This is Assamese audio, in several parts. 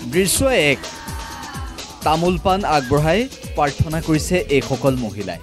দৃশ্য এক তামোল পাণ আগবঢ়াই প্ৰাৰ্থনা কৰিছে এই সকল মহিলাই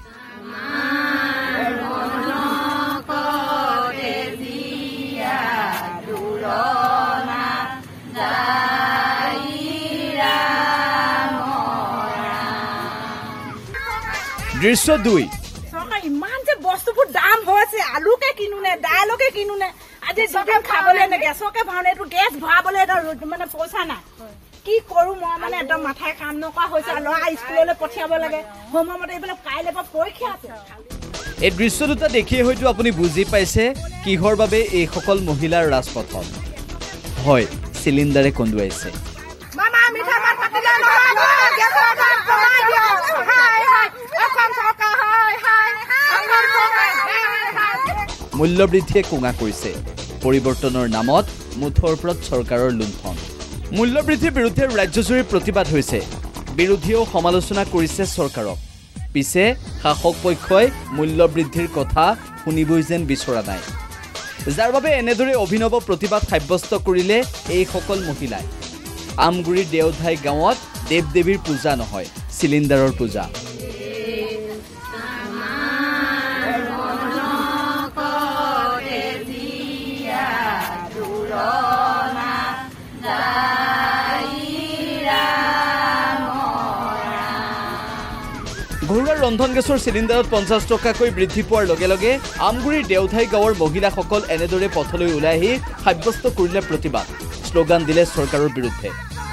দৃশ্য দুই ইমান যে বস্তুবোৰ দাম হৈছে আলুকে কিনুনে দাইলকে কিনুনে আজি সকাল খাবলৈ নে গেছকে ভাওনে এইটো গেছ ভৰাবলৈ এটা মানে পইচা নাই কি কৰো মই মানে একদম মাথাই কাম নকৰা হৈছে ল'ৰা স্কুললৈ পঠিয়াব লাগে হোমৱৰ্কত এইবিলাক কাইলৈ পৰা পৰীক্ষা আছে এই দৃশ্য দুটা দেখিয়ে হয়তো আপুনি বুজি পাইছে কিহৰ বাবে এই সকল মহিলাৰ ৰাজপথত হয় চিলিণ্ডাৰে কন্দুৱাইছে মামা মিঠা মাছ পাতিলে নহয় গেছৰ দাম কমাই দিয়ক হাই হাই অসম চৰকাৰ হাই হাই মূল্যবৃদ্ধিয়ে কোঙা কৰিছে পৰিৱৰ্তনৰ নামত মুঠৰ ওপৰত চৰকাৰৰ লুণ্ঠন মূল্যবৃদ্ধিৰ বিৰুদ্ধে ৰাজ্যজুৰি প্ৰতিবাদ হৈছে বিৰোধীয়েও সমালোচনা কৰিছে চৰকাৰক পিছে শাসক পক্ষই মূল্যবৃদ্ধিৰ কথা শুনিবই যেন বিচৰা নাই যাৰ বাবে এনেদৰে অভিনৱ প্ৰতিবাদ সাব্যস্ত কৰিলে এই সকল মহিলাই আমগুৰিৰ দেওধাই গাঁৱত দেৱ দেৱীৰ পূজা নহয় চিলিণ্ডাৰৰ পূজা ঘৰুৱা ৰন্ধন গেছৰ চিলিণ্ডাৰত 50 টকাকৈ বৃদ্ধি পোৱাৰ লগে লগে আমগুৰিৰ দেওধাই গাঁৱৰ মহিলাসকল এনেদৰে পথলৈ ওলাই আহি সাব্যস্ত কৰিলে প্ৰতিবাদ শ্লোগান দিলে চৰকাৰৰ বিৰুদ্ধে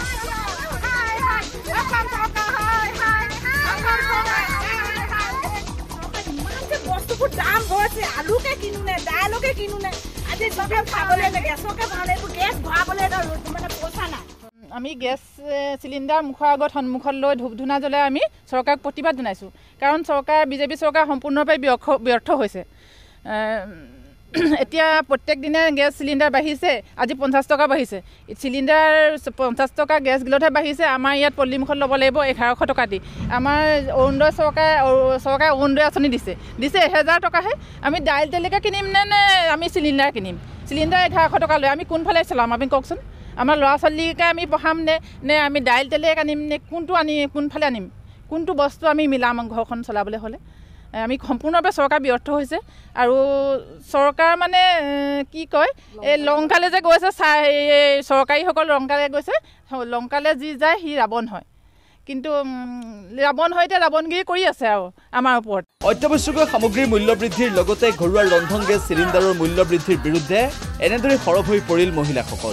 বস্তুবোৰ দাম হৈছে আলুকে কিনুনে দাইলকে কিনুনে আজি সকাল খাবলৈ নে গেছকে ভাওনে এইটো গেছ ভৰাবলৈ এটা মানে পইচা নাই আমি গেছ চিলিণ্ডাৰ মুখৰ আগত সন্মুখত লৈ ধূপ ধূনা জ্বলাই আমি চৰকাৰক প্ৰতিবাদ জনাইছোঁ কাৰণ চৰকাৰ বিজেপি চৰকাৰ সম্পূৰ্ণৰূপে ব্যৰ্থ হৈছে এতিয়া প্ৰত্যেক দিনে গেছ চিলিণ্ডাৰ বাঢ়িছে আজি 50 টকা বাঢ়িছে চিলিণ্ডাৰ 50 টকা গেছ গিলতহে বাঢ়িছে আমাৰ ইয়াত পল্লীমুখত ল'ব লাগিব 1100 টকা দি আমাৰ অৰুণোদয় চৰকাৰে অৰুণোদয় আঁচনি দিছে 1000 টকাহে আমি দাইল তেলকে কিনিম নে আমি চিলিণ্ডাৰ কিনিম চিলিণ্ডাৰ 1100 টকা লৈ আমি কোনফালে চলাম আপুনি কওকচোন আমাৰ ল'ৰা ছোৱালীকে আমি পঢ়াম নে আমি দাইল তেলেক আনিম নে কোনফালে আনিম কোনটো বস্তু আমি মিলাম ঘৰখন চলাবলৈ হ'লে আমি সম্পূৰ্ণভাৱে চৰকাৰ ব্যৰ্থ হৈছে আৰু চৰকাৰ মানে কি কয় এই লংকালে যে গৈছে চৰকাৰীসকল লংকালে গৈছে লংকালে যি যায় সি ৰাৱণ হয় কিন্তু ৰাৱণ হয় এতিয়া ৰাৱণগিৰি কৰি আছে আৰু আমাৰ ওপৰত অত্যাৱশ্যকীয় সামগ্ৰীৰ মূল্যবৃদ্ধিৰ লগতে ঘৰুৱা ৰন্ধন গেছ চিলিণ্ডাৰৰ মূল্যবৃদ্ধিৰ বিৰুদ্ধে এনেদৰে সৰব হৈ পৰিল মহিলাসকল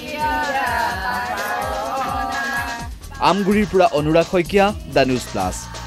আমগুৰিৰ পৰা Anurag Saikia the news plus